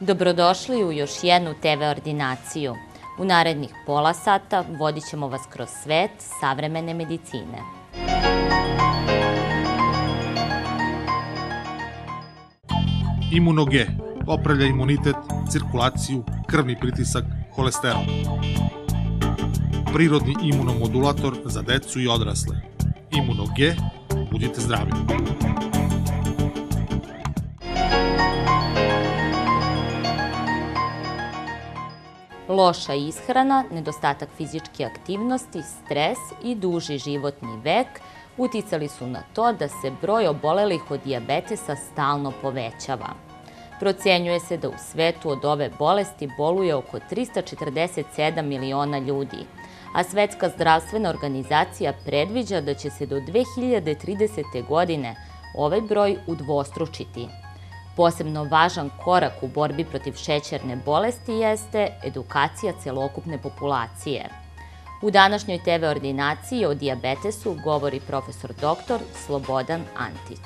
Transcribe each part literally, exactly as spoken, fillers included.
Dobrodošli u još jednu te ve ordinaciju. U narednih pola sata vodit ćemo vas kroz svet savremene medicine. Imuno-G popravlja imunitet, cirkulaciju, krvni pritisak, holesterol. Prirodni imunomodulator za decu i odrasle. Imuno-G, budite zdravi. Loša ishrana, nedostatak fizičke aktivnosti, stres i duži životni vek uticali su na to da se broj obolelih od dijabetesa stalno povećava. Procenjuje se da u svetu od ove bolesti boluje oko trista četrdeset sedam miliona ljudi, a Svetska zdravstvena organizacija predviđa da će se do dve hiljade tridesete. godine ovaj broj udvostručiti. Posebno važan korak u borbi protiv šećerne bolesti jeste edukacija celokupne populacije. U današnjoj te ve ordinaciji o dijabetesu govori profesor doktor Slobodan Antić.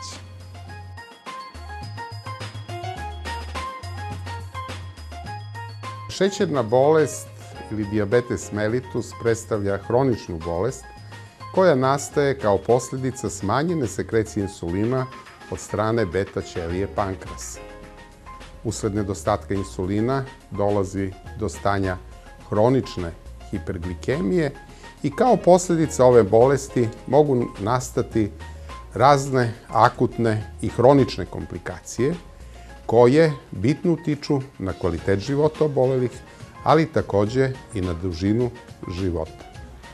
Šećerna bolest ili dijabetes mellitus predstavlja hroničnu bolest koja nastaje kao posljedica smanjene sekrecije insulina od strane beta ćelije pankrasa. Usled nedostatka insulina dolazi do stanja hronične hiperglikemije i kao posljedica ove bolesti mogu nastati razne akutne i hronične komplikacije koje bitno utiču na kvalitet života obolelih, ali također i na dužinu života.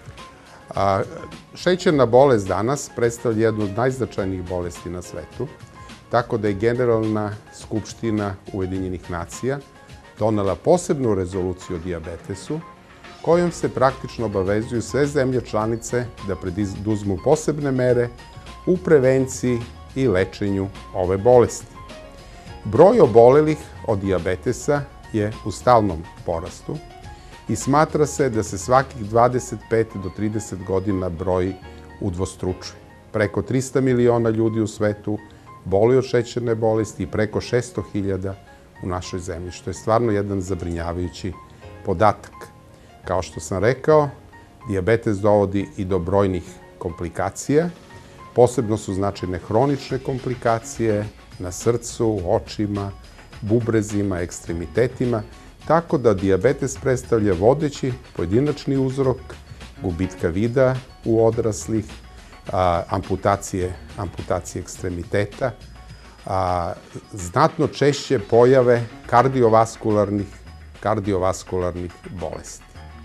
A, šećerna bolest danas predstavlja jednu od najznačajnijih bolesti na svetu, tako da je Generalna skupština Ujedinjenih nacija donela posebnu rezoluciju o dijabetesu, kojom se praktično obavezuju sve zemlje članice da preduzmu posebne mere u prevenciji i lečenju ove bolesti. Broj obolelih od dijabetesa je u stalnom porastu i smatra se da se svakih dvadeset pet do trideset godina broj udvostručuje. Preko trista miliona ljudi u svetu boluje od šećerne bolesti i preko šesto hiljada u našoj zemlji, što je stvarno jedan zabrinjavajući podatak. Kao što sam rekao, dijabetes dovodi i do brojnih komplikacija. Posebno su značajne hronične komplikacije na srcu, očima, bubrezima, ekstremitetima, tako da dijabetes predstavlja vodeći pojedinačni uzrok gubitka vida u odraslih, a, amputacije, amputacije ekstremiteta, a, znatno češće pojave kardiovaskularnih, kardiovaskularnih bolesti.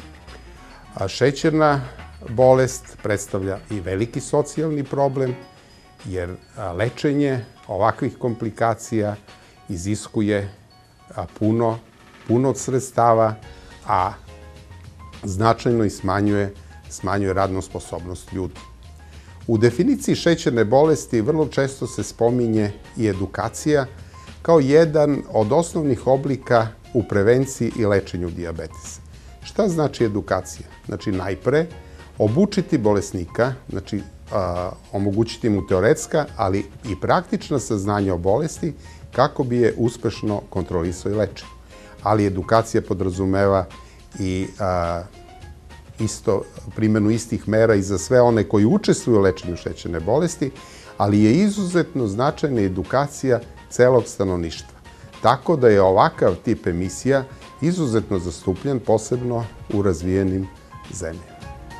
A, šećerna bolest predstavlja i veliki socijalni problem, jer a, lečenje ovakvih komplikacija iziskuje a, puno puno od sredstava, a značajno i smanjuje, smanjuje radnu sposobnost ljudi. U definiciji šećerne bolesti vrlo često se spominje i edukacija kao jedan od osnovnih oblika u prevenciji i lečenju dijabetesa. Šta znači edukacija? Znači, najpre obučiti bolesnika, znači a, omogućiti mu teoretska, ali i praktična saznanja o bolesti kako bi je uspešno kontrolisao i lečio. Ali edukacija podrazumeva i a, isto, primjenu istih mera i za sve one koji učestvuju u lečenju šećerne bolesti, ali je izuzetno značajna edukacija celog stanovništva. Tako da je ovakav tip emisija izuzetno zastupljen, posebno u razvijenim zemljama.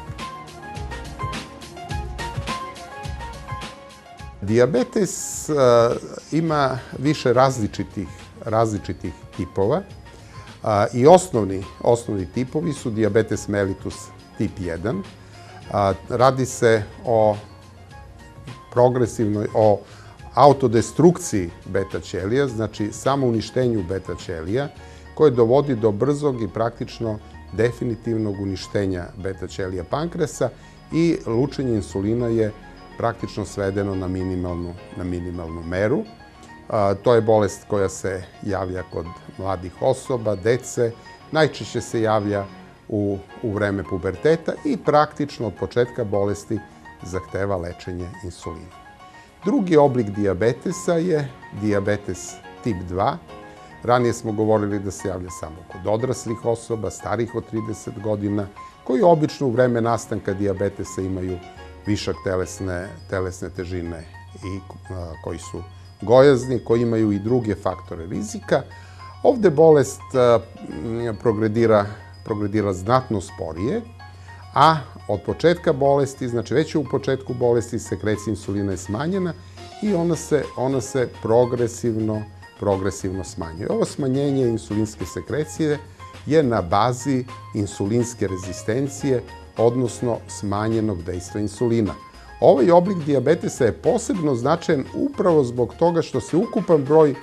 Dijabetes a, ima više različitih, različitih tipova. A, I osnovni, osnovni tipovi su dijabetes mellitus tip jedan. A, radi se o progresivnoj, o autodestrukciji beta ćelija, znači samouništenju beta ćelija, koje dovodi do brzog i praktično definitivnog uništenja beta ćelija pankrasa i lučenje insulina je praktično svedeno na minimalnu, na minimalnu meru. A, to je bolest koja se javlja kod mladih osoba, dece, najčešće se javlja u, u vreme puberteta i praktično od početka bolesti zahteva lečenje insulina. Drugi oblik dijabetesa je dijabetes tip dva, Ranije smo govorili da se javlja samo kod odraslih osoba, starih od trideset godina, koji obično u vreme nastanka dijabetesa imaju višak telesne, telesne težine i a, koji su gojazni, koji imaju i druge faktore rizika. Ovde bolest a, progredira, progredira znatno sporije, a od početka bolesti, znači već u početku bolesti, sekrecija insulina je smanjena i ona se, ona se progresivno, progresivno smanjuje. Ovo smanjenje insulinske sekrecije je na bazi insulinske rezistencije, odnosno smanjenog dejstva insulina. Ovaj oblik dijabetesa je posebno značajan upravo zbog toga što se ukupan broj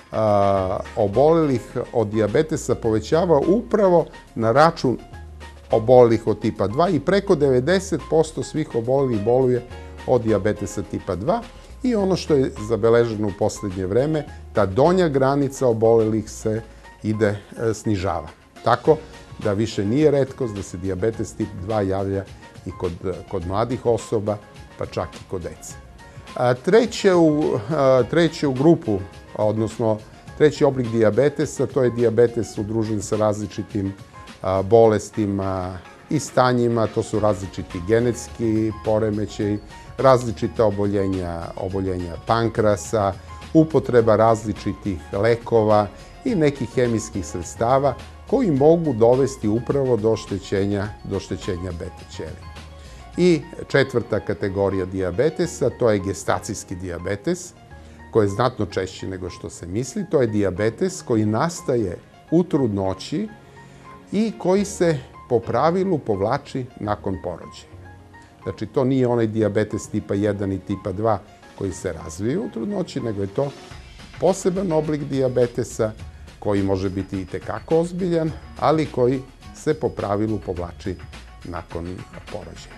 a, obolelih od dijabetesa povećava upravo na račun obolelih od tipa dva i preko devedeset posto svih obolelih boluje od dijabetesa tipa dva. I ono što je zabeleženo u poslednje vreme, ta donja granica obolelih se ide e, snižava. Tako da više nije retkost da se dijabetes tip dva javlja i kod, kod mladih osoba, pa čak i kod dece. A, treće, u, a, treće u grupu, odnosno treći oblik dijabetesa, to je dijabetes udružen sa različitim a, bolestima i stanjima, to su različiti genetski poremećaji, različita oboljenja, oboljenja pankrasa, upotreba različitih lekova i nekih hemijskih sredstava koji mogu dovesti upravo do oštećenja, do oštećenja beta ćelija. I četvrta kategorija dijabetesa, to je gestacijski dijabetes, koji je znatno češći nego što se misli. To je dijabetes koji nastaje u trudnoći i koji se po pravilu povlači nakon porođaja. Znači, to nije onaj dijabetes tipa jedan i tipa dva koji se razviju u trudnoći, nego je to poseban oblik dijabetesa koji može biti i tekako ozbiljan, ali koji se po pravilu povlači nakon porođaja.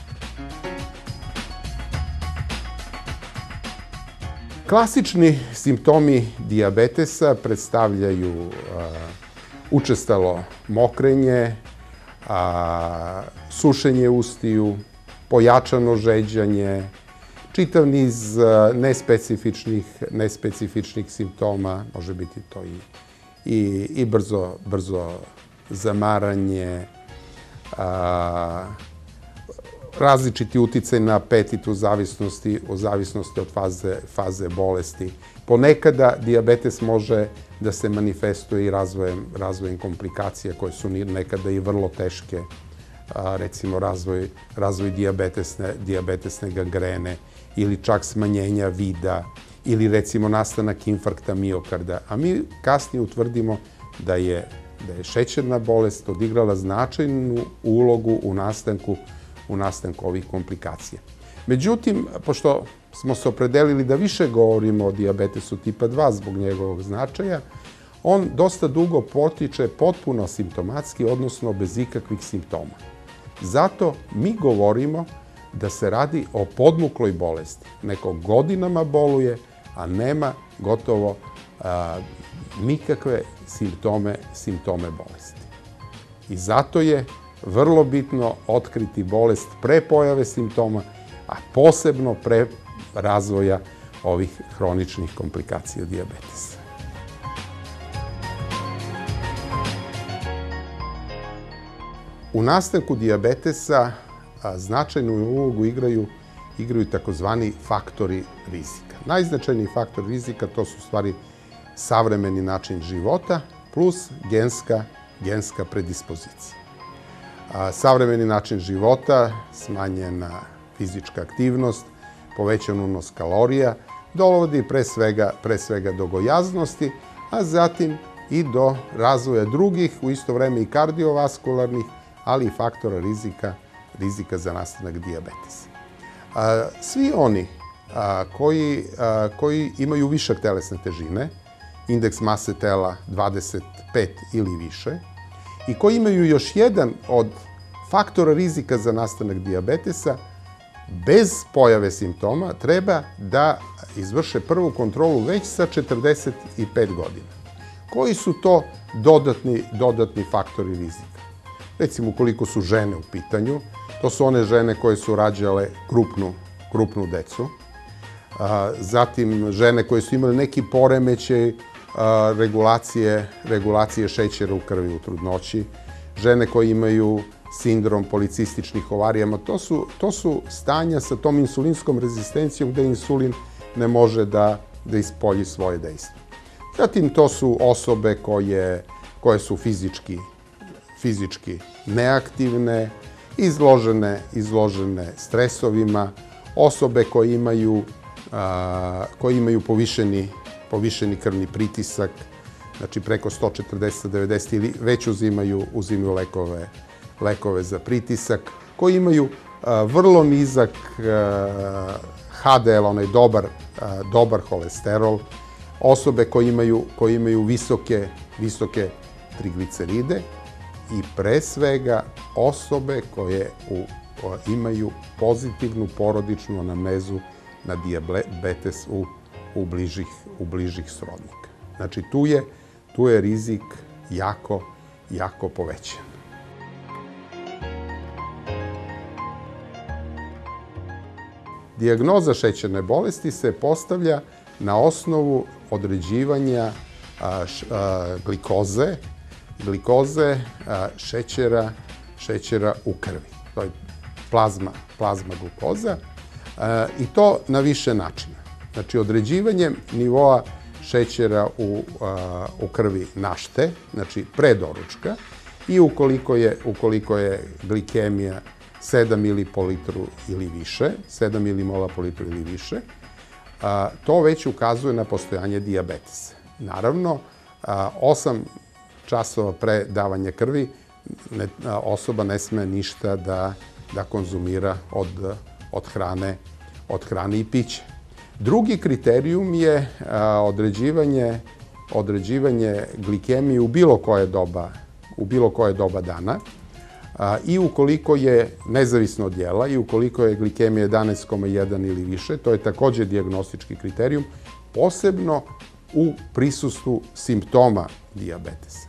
Klasični simptomi dijabetesa predstavljaju uh, učestalo mokrenje, a, sušenje ustiju, pojačano žeđanje, čitav niz nespecifičnih, nespecifičnih simptoma, može biti to i, i, i brzo, brzo zamaranje, a, različiti uticaj na apetit u zavisnosti, u zavisnosti od faze, faze bolesti. Ponekada dijabetes može da se manifestuje i razvojem, razvojem komplikacija koje su nekada i vrlo teške, a, recimo razvoj, razvoj dijabetesne, dijabetesne gangrene ili čak smanjenja vida ili recimo nastanak infarkta miokarda. A mi kasnije utvrdimo da je, da je šećerna bolest odigrala značajnu ulogu u nastanku, u nastanku ovih komplikacija. Međutim, pošto smo se opredelili da više govorimo o dijabetesu tipa dva zbog njegovog značaja, on dosta dugo potiče potpuno simptomatski, odnosno bez ikakvih simptoma. Zato mi govorimo da se radi o podmukloj bolesti. Neko godinama boluje, a nema gotovo a, nikakve simptome, simptome bolesti. I zato je vrlo bitno otkriti bolest pre pojave simptoma, a posebno pre razvoja ovih hroničnih komplikacija dijabetesa. U nastanku dijabetesa značajnu ulogu igraju, igraju takozvani faktori rizika. Najznačajniji faktor rizika to su u stvari savremeni način života plus genska, genska predispozicija. Savremeni način života, smanjena fizička aktivnost, povećan unos kalorija, dovodi pre svega, pre svega do gojaznosti, a zatim i do razvoja drugih, u isto vreme i kardiovaskularnih, ali i faktora rizika, rizika za nastanak dijabetesa. Svi oni koji, koji imaju višak telesne težine, indeks mase tela dvadeset pet ili više, i koji imaju još jedan od faktora rizika za nastanak dijabetesa, bez pojave simptoma treba da izvrše prvu kontrolu već sa četrdeset pet godina. Koji su to dodatni, dodatni faktori rizika? Recimo, ukoliko su žene u pitanju, to su one žene koje su rađale krupnu, krupnu decu. Zatim, žene koje su imale neki poremećaj regulacije, regulacije šećera u krvi u trudnoći, žene koje imaju sindrom policističnih ovarijama. To su, to su stanja sa tom insulinskom rezistencijom gde insulin ne može da, da ispolji svoje dejstvo. Zatim, to su osobe koje, koje su fizički, fizički neaktivne, izložene, izložene stresovima, osobe koje imaju, a, koje imaju povišeni, povišeni krvni pritisak, znači preko sto četrdeset devedeset ili već uzimaju, uzimaju lekove, lekove za pritisak, koji imaju a, vrlo nizak a, H D L, onaj dobar, a, dobar holesterol, osobe koje imaju, koje imaju visoke, visoke trigliceride i pre svega osobe koje u, imaju pozitivnu porodičnu anamnezu na dijabetes u, u, bližih, u bližih srodnika. Znači, tu je, tu je rizik jako, jako povećan. Dijagnoza šećerne bolesti se postavlja na osnovu određivanja a, š, a, glikoze, glikoze a, šećera, šećera u krvi. To je plazma, plazma glukoza a, i to na više načina. Znači, određivanjem nivoa šećera u, a, u krvi našte, znači pre doručka, i ukoliko je, ukoliko je glikemija sedam mililitara po litru ili više, sedam milimola po litru ili više, a, to već ukazuje na postojanje dijabetesa. Naravno, a, osam časova pre davanja krvi ne, a, osoba ne sme ništa da, da konzumira od, od, hrane, od hrane i pića. Drugi kriterijum je a, određivanje, određivanje glikemije u bilo koje doba, u bilo koje doba dana. A, i ukoliko je nezavisno od jela i ukoliko je glikemija jedanaest zarez jedan ili više, to je takođe dijagnostički kriterijum, posebno u prisustvu simptoma dijabetesa.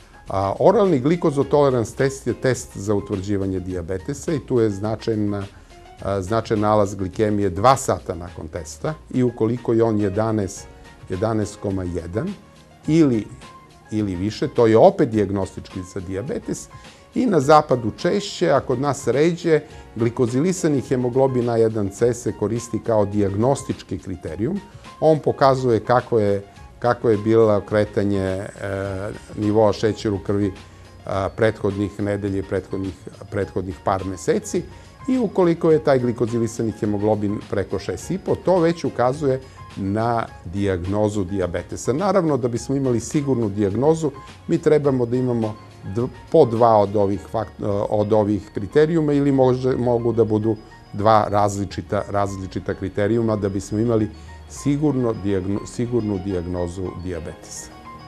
A, oralni glikozotolerans test je test za utvrđivanje dijabetesa i tu je značajan, a, značajan nalaz glikemije dva sata nakon testa i ukoliko je on jedanaest zarez jedan ili, ili više, to je opet dijagnostički za dijabetes. I na zapadu češće, a kod nas ređe, glikozilisani hemoglobin A jedan C se koristi kao dijagnostički kriterijum. On pokazuje kako je, kako je bilo kretanje e, nivoa šećera u krvi e, prethodnih nedelje i prethodnih, prethodnih par meseci. I ukoliko je taj glikozilisani hemoglobin preko šest zarez pet, to već ukazuje na dijagnozu dijabetesa. Naravno, da bismo imali sigurnu dijagnozu, mi trebamo da imamo po dva od ovih, od ovih kriterijuma ili može, mogu da budu dva različita, različita kriterijuma da bismo imali sigurno, dijagno, sigurnu dijagnozu dijabetesa.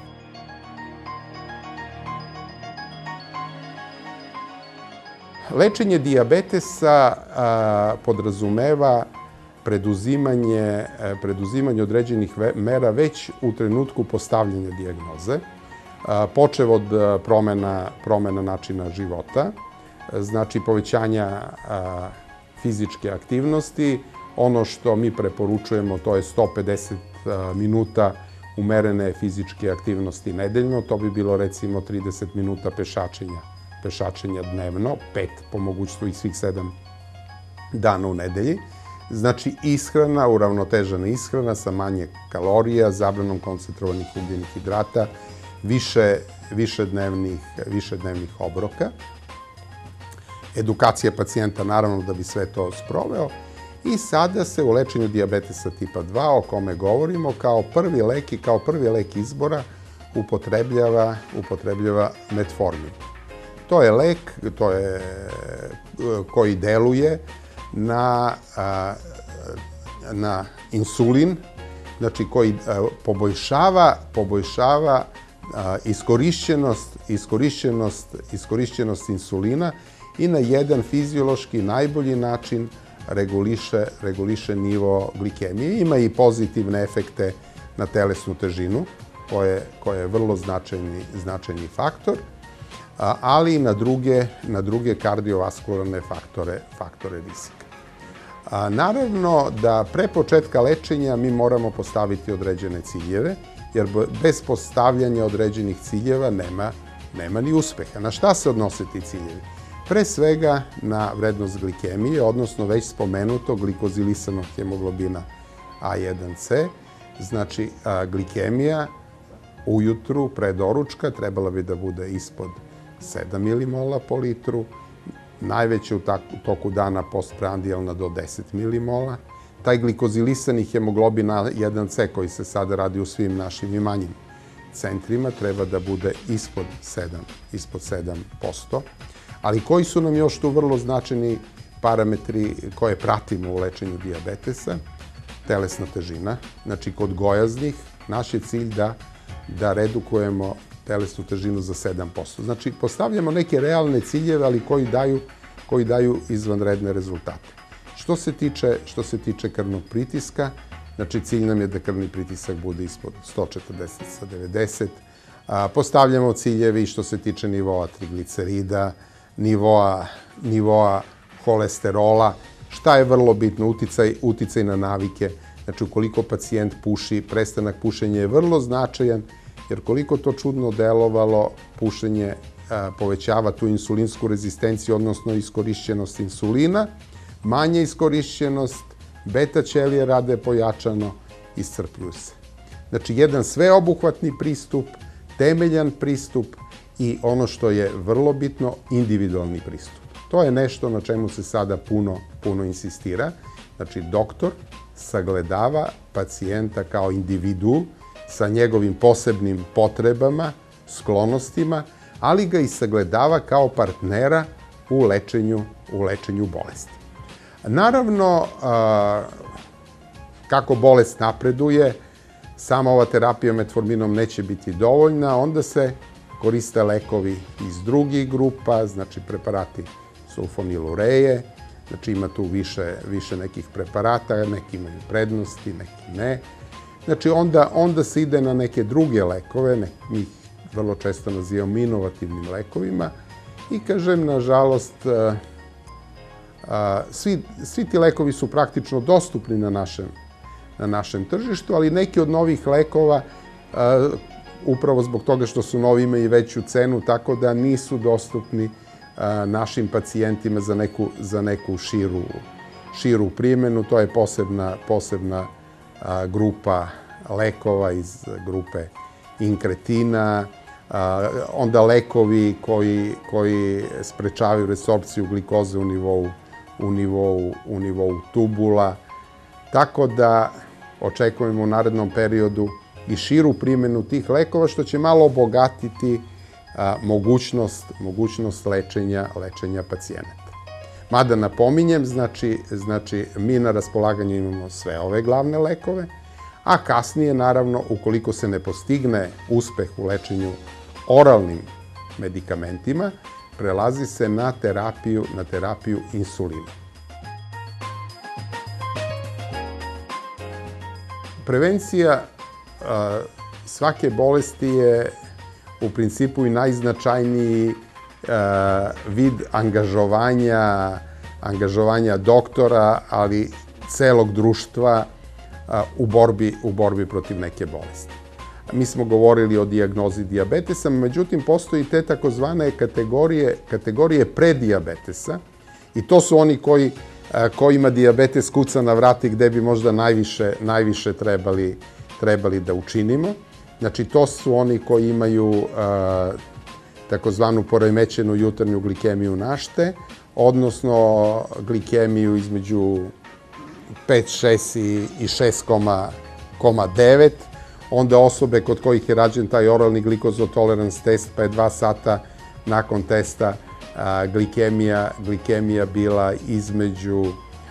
Lečenje dijabetesa a, podrazumeva preduzimanje, preduzimanje određenih mera već u trenutku postavljanja dijagnoze, počev od promena, promena načina života, znači povećanja fizičke aktivnosti. Ono što mi preporučujemo, to je sto pedeset minuta umerene fizičke aktivnosti nedeljno. To bi bilo recimo trideset minuta pešačenja, pešačenja dnevno, pet po mogućstvu i svih sedam dana u nedelji. Znači, ishrana, uravnotežena ishrana sa manje kalorija, zabranom koncentrovanih ugljenih hidrata, više, više, dnevnih, više dnevnih obroka. Edukacija pacijenta, naravno, da bi sve to sproveo. I sada se u lečenju dijabetesa tipa dva, o kome govorimo, kao prvi lek i kao prvi lek izbora upotrebljava, upotrebljava metformin. To je lek to je, koji deluje na, na insulin, znači koji poboljšava, poboljšava iskorišćenost, iskorišćenost, iskorišćenost insulina i na jedan fiziološki najbolji način reguliše, reguliše nivo glikemije. Ima i pozitivne efekte na telesnu težinu, koje, koje je vrlo značajni, značajni faktor, ali i na druge, na druge kardiovaskularne faktore, faktore rizika. A, naravno da pre početka lečenja mi moramo postaviti određene ciljeve jer bez postavljanja određenih ciljeva nema, nema ni uspeha. Na šta se odnose ti ciljevi? Pre svega na vrednost glikemije, odnosno već spomenuto glikozilisanog hemoglobina A jedan C. Znači, glikemija ujutru, pre doručka, trebala bi da bude ispod sedam milimola po litru, najveće u toku dana postprandijalna do deset milimola. Taj glikozilisani hemoglobin A jedan C koji se sada radi u svim našim i manjim centrima treba da bude ispod sedam, ispod sedam posto. Ali koji su nam još tu vrlo značajni parametri koje pratimo u lečenju dijabetesa? Telesna težina. Znači, kod gojaznih naš je cilj da, da redukujemo telesnu težinu za sedam posto. Znači, postavljamo neke realne ciljeve, ali koji daju, koji daju izvanredne rezultate. Što se tiče, što se tiče krvnog pritiska, znači cilj nam je da krvni pritisak bude ispod sto četrdeset sa devedeset. A, postavljamo ciljevi što se tiče nivoa triglicerida, nivoa, nivoa holesterola. Šta je vrlo bitno? Uticaj, uticaj na navike. Znači, ukoliko pacijent puši, prestanak pušenja je vrlo značajan, jer koliko to čudno delovalo, pušenje a, povećava tu insulinsku rezistenciju, odnosno iskorišćenost insulina. Manja iskorišćenost, beta ćelije rade pojačano, iscrpljuju se. Znači, jedan sveobuhvatni pristup, temeljan pristup i ono što je vrlo bitno, individualni pristup. To je nešto na čemu se sada puno, puno insistira. Znači, doktor sagledava pacijenta kao individu sa njegovim posebnim potrebama, sklonostima, ali ga i sagledava kao partnera u lečenju, u lečenju bolesti. Naravno, kako bolest napreduje, sama ova terapija metforminom neće biti dovoljna, onda se koriste lekovi iz drugih grupa, znači preparati sulfonilureje, znači ima tu više, više nekih preparata, neki imaju prednosti, neki ne. Znači onda, onda se ide na neke druge lekove, ne, mi ih vrlo često nazivamo inovativnim lekovima i kažem, nažalost, Svi, svi ti lekovi su praktično dostupni na našem, na našem tržištu, ali neki od novih lekova, upravo zbog toga što su novi, imaju i veću cenu, tako da nisu dostupni našim pacijentima za neku, za neku širu, širu primjenu. To je posebna, posebna grupa lekova iz grupe inkretina, onda lekovi koji, koji sprečavaju resorpciju glikoze u nivou u nivou, u nivou tubula. Tako da očekujemo u narednom periodu i širu primjenu tih lekova, što će malo obogatiti a, mogućnost, mogućnost lečenja, lečenja pacijenata. Mada napominjem, znači, znači mi na raspolaganju imamo sve ove glavne lekove, a kasnije, naravno, ukoliko se ne postigne uspeh u lečenju oralnim medikamentima, prelazi se na terapiju, na terapiju insulina. Prevencija a, svake bolesti je u principu i najznačajniji a, vid angažovanja, angažovanja doktora, ali celog društva a, u borbi, u borbi protiv neke bolesti. Mi smo govorili o dijagnozi dijabetesa, međutim, postoji te takozvane kategorije, kategorije predijabetesa i to su oni koji, kojima dijabetes kuca na vrati gde bi možda najviše, najviše trebali, trebali da učinimo. Znači, to su oni koji imaju a, takozvanu poremećenu jutarnju glikemiju našte, odnosno glikemiju između pet, šest i šest zarez devet. Onda osobe kod kojih je rađen taj oralni glikozotolerance test, pa je dva sata nakon testa a, glikemija, glikemija bila između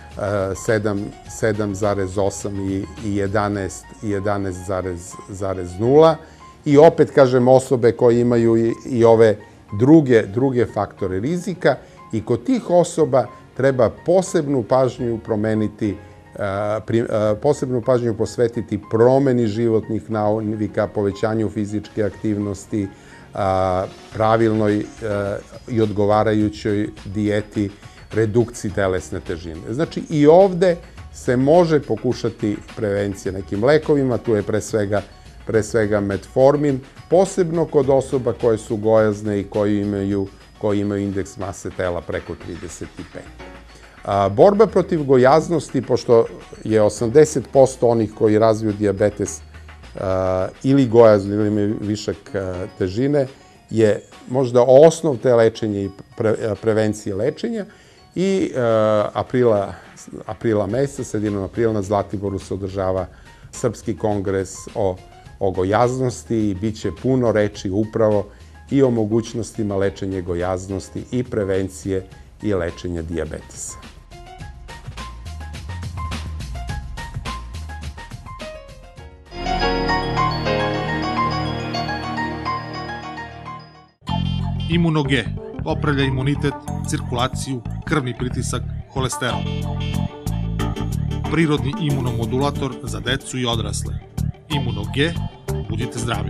sedam zarez osam i jedanaest zarez nula. I opet, kažem, osobe koje imaju i, i ove druge, druge faktore rizika i kod tih osoba treba posebnu pažnju promeniti, posebnu pažnju posvetiti promeni životnih navika, povećanju fizičke aktivnosti, pravilnoj i odgovarajućoj dijeti, redukciji telesne težine. Znači, i ovde se može pokušati prevencija nekim lekovima, tu je pre svega pre svega metformin, posebno kod osoba koje su gojazne i koji imaju, koji imaju indeks mase tela preko trideset pet. A, borba protiv gojaznosti, pošto je osamdeset posto onih koji razviju dijabetes a, ili gojaznu ili imaju višak a, težine, je možda osnov te lečenja i pre, a, prevencije lečenja. I a, aprila, aprila meseca, sredinom aprila na Zlatiboru se održava Srpski kongres o o gojaznosti i bit će puno reči upravo i o mogućnostima lečenja gojaznosti i prevencije i lečenja dijabetesa. Imunoge popravlja imunitet, cirkulaciju, krvni pritisak, holesterol. Prirodni imunomodulator za decu i odrasle. Imunoge, budite zdravi.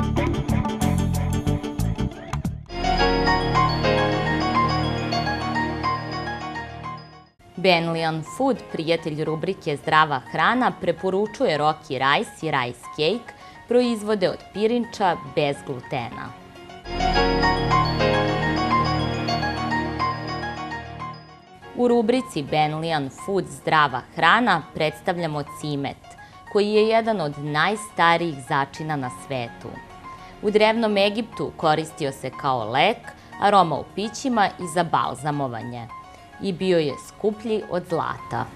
Benlian Food, prijatelj rubrike Zdrava hrana, preporučuje Rocky Rice i Rice Cake, proizvode od pirinča bez glutena. U rubrici Benlian Food Zdrava hrana predstavljamo cimet, koji je jedan od najstarijih začina na svetu. U drevnom Egiptu koristio se kao lek, aroma u pićima i za balzamovanje. I bio je skuplji od zlata.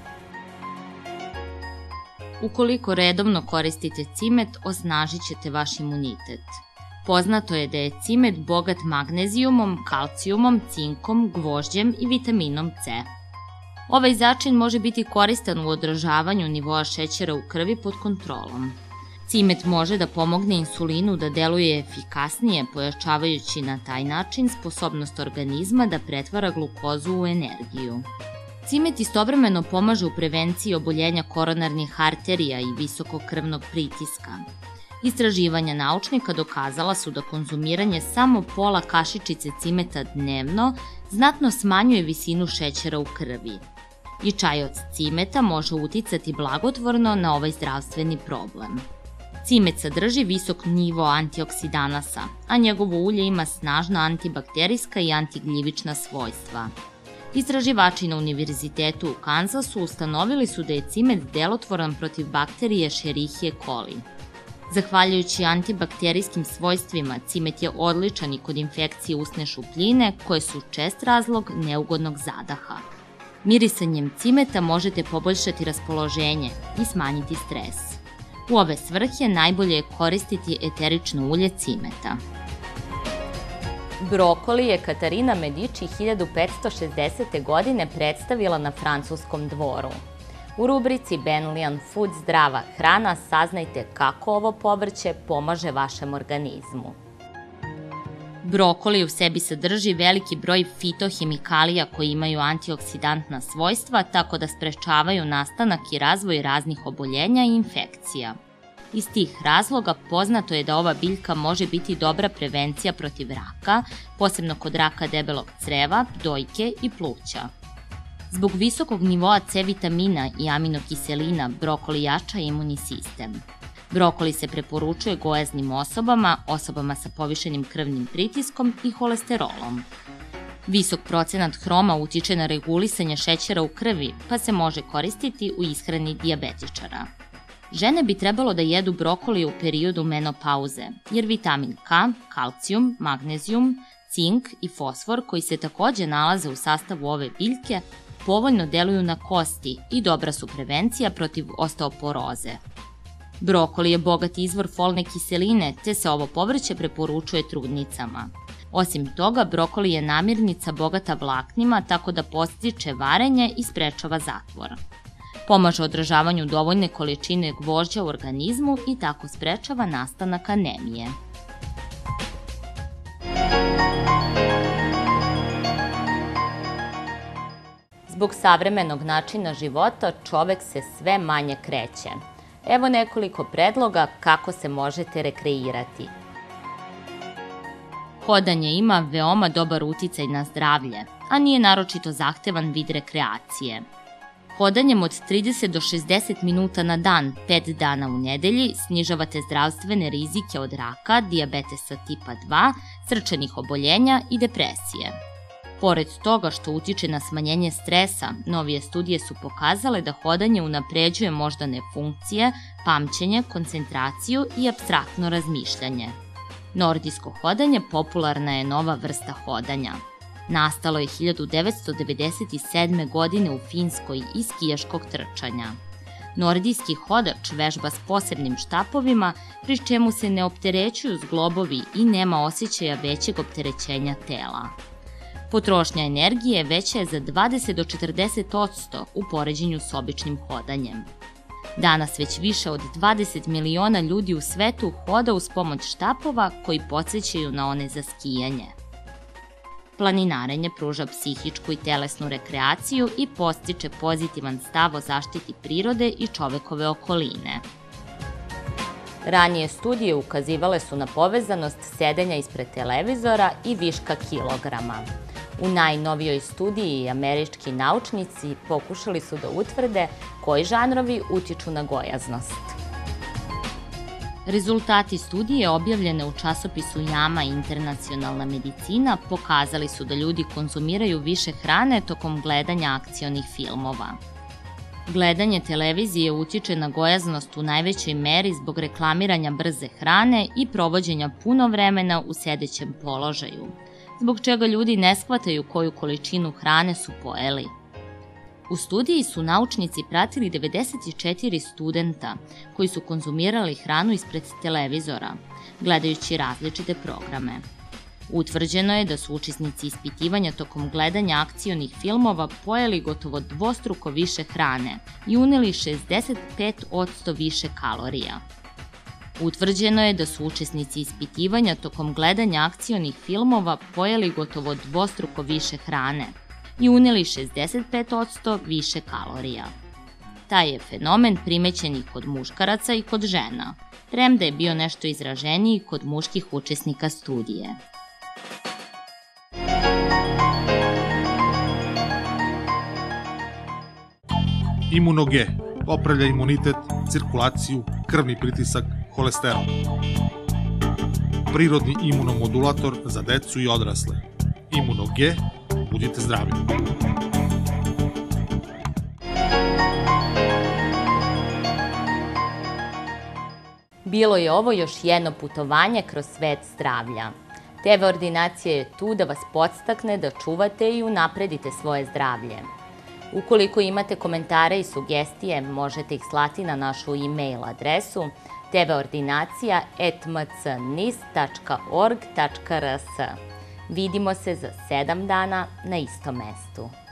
Ukoliko redovno koristite cimet, osnažit ćete vaš imunitet. Poznato je da je cimet bogat magnezijumom, kalcijumom, cinkom, gvožđem i vitaminom C. Ovaj začin može biti koristan u održavanju nivoa šećera u krvi pod kontrolom. Cimet može da pomogne insulinu da deluje efikasnije, pojačavajući na taj način sposobnost organizma da pretvara glukozu u energiju. Cimet istovremeno pomaže u prevenciji oboljenja koronarnih arterija i visokog krvnog pritiska. Istraživanja naučnika dokazala su da konzumiranje samo pola kašičice cimeta dnevno znatno smanjuje visinu šećera u krvi. I čaj od cimeta može uticati blagotvorno na ovaj zdravstveni problem. Cimet sadrži visok nivo antioksidanasa, a njegovo ulje ima snažna antibakterijska i antigljivična svojstva. Istraživači na Univerzitetu u Kansasu ustanovili su da je cimet delotvoran protiv bakterije Escherichia coli. Zahvaljujući antibakterijskim svojstvima, cimet je odličan i kod infekcije usne šupljine, koje su čest razlog neugodnog zadaha. Mirisanjem cimeta možete poboljšati raspoloženje i smanjiti stres. U ove svrhe najbolje je koristiti eterično ulje cimeta. Brokoli je Katarina Medici hiljadu petsto šezdesete. godine predstavila na francuskom dvoru. U rubrici Benlian Food Zdrava hrana saznajte kako ovo povrće pomaže vašem organizmu. Brokoli u sebi sadrži veliki broj fitohemikalija koji imaju antioksidantna svojstva, tako da sprečavaju nastanak i razvoj raznih oboljenja i infekcija. Iz tih razloga poznato je da ova biljka može biti dobra prevencija protiv raka, posebno kod raka debelog creva, dojke i pluća. Zbog visokog nivoa C vitamina i aminokiselina, brokoli jača imunni sistem. Brokoli se preporučuje gojaznim osobama, osobama sa povišenim krvnim pritiskom i holesterolom. Visok procenat hroma utiče na regulisanje šećera u krvi, pa se može koristiti u ishrani dijabetičara. Žene bi trebalo da jedu brokoli u periodu menopauze, jer vitamin K, kalcijum, magnezijum, cink i fosfor, koji se takođe nalaze u sastavu ove biljke, povoljno deluju na kosti i dobra su prevencija protiv osteoporoze. Brokoli je bogat izvor folne kiseline, te se ovo povrće preporučuje trudnicama. Osim toga, brokoli je namirnica bogata vlaknima, tako da podstiče varenje i sprečava zatvor. Pomaže održavanju dovoljne količine gvožđa u organizmu i tako sprečava nastanak anemije. Zbog savremenog načina života čovek se sve manje kreće. Evo nekoliko predloga kako se možete rekreirati. Hodanje ima veoma dobar uticaj na zdravlje, a nije naročito zahtevan vid rekreacije. Hodanjem od trideset do šezdeset minuta na dan, pet dana u nedelji, snižavate zdravstvene rizike od raka, dijabetesa tipa dva, srčanih oboljenja i depresije. Pored toga što utiče na smanjenje stresa, novije studije su pokazale da hodanje unapređuje moždane funkcije, pamćenje, koncentraciju i apstraktno razmišljanje. Nordijsko hodanje popularna je nova vrsta hodanja. Nastalo je hiljadu devetsto devedeset sedme. godine u Finskoj iz skijaškog trčanja. Nordijski hodač vežba s posebnim štapovima, pri čemu se ne opterećuju zglobovi i nema osjećaja većeg opterećenja tela. Potrošnja energije veća je za dvadeset do četrdeset posto u poređenju s običnim hodanjem. Danas već više od dvadeset miliona ljudi u svetu hoda uz pomoć štapova koji podsjećaju na one za skijanje. Planinarenje pruža psihičku i telesnu rekreaciju i podstiče pozitivan stav o zaštiti prirode i čovekove okoline. Ranije studije ukazivale su na povezanost sedenja ispred televizora i viška kilograma. U najnovijoj studiji američki naučnici pokušali su da utvrde koji žanrovi utiču na gojaznost. Rezultati studije objavljene u časopisu JAMA Internacionalna medicina pokazali su da ljudi konzumiraju više hrane tokom gledanja akcionih filmova. Gledanje televizije utiče na gojaznost u najvećoj meri zbog reklamiranja brze hrane i provođenja puno vremena u sedećem položaju, zbog čega ljudi ne shvataju koju količinu hrane su pojeli. U studiji su naučnici pratili devedeset četiri studenta koji su konzumirali hranu ispred televizora, gledajući različite programe. Utvrđeno je da su učesnici ispitivanja tokom gledanja akcionih filmova pojeli gotovo dvostruko više hrane i uneli šezdeset pet posto više kalorija. Utvrđeno je da su učesnici ispitivanja tokom gledanja akcionih filmova pojeli gotovo dvostruko više hrane i uneli šezdeset pet posto više kalorija. Taj je fenomen primećen i kod muškaraca i kod žena, premda je bio nešto izraženiji kod muških učesnika studije. Imunoge popravlja imunitet, cirkulaciju, krvni pritisak, holesterol. Prirodni imunomodulator za decu i odrasle. Imunoge, budite zdravi. Bilo je ovo još jedno putovanje kroz svet zdravlja. te ve ordinacija je tu da vas podstakne da čuvate i unapredite svoje zdravlje. Ukoliko imate komentare i sugestije, možete ih slati na našu e-mail adresu te ve ordinacija et m c n i s tačka org tačka r s. Vidimo se za sedam dana na istom mestu.